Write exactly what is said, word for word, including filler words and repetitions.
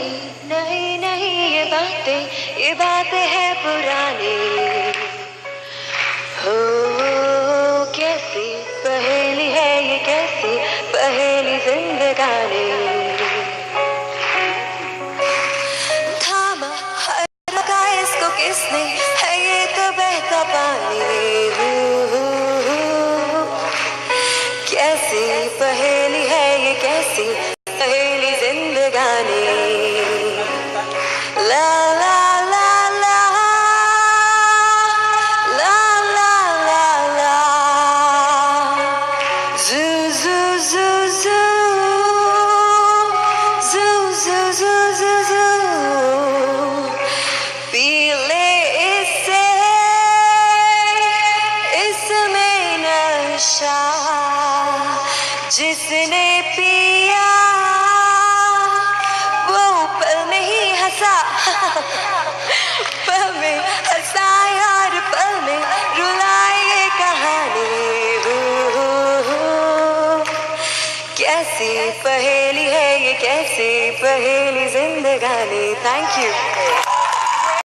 नहीं नहीं ये बातें ये बातें है पुरानी। हो कैसी पहेली है ये, कैसी पहेली जिंदगानी। थामा हर का इसको किसने, है ये तो बहता पानी। कैसी पहेली है ये, कैसी पहेली जिंदगानी। ला ला ला ला ला ला ला ला जू जू जू जू जू जू जू जू जू पी ले इससे इसमें नशा, जिसने पिया वो पल नहीं हंसा। पल में हंसाए और पल में रुलाए ये कहानी। कैसी पहेली है ये, कैसी पहेली जिंदगानी। Thank you.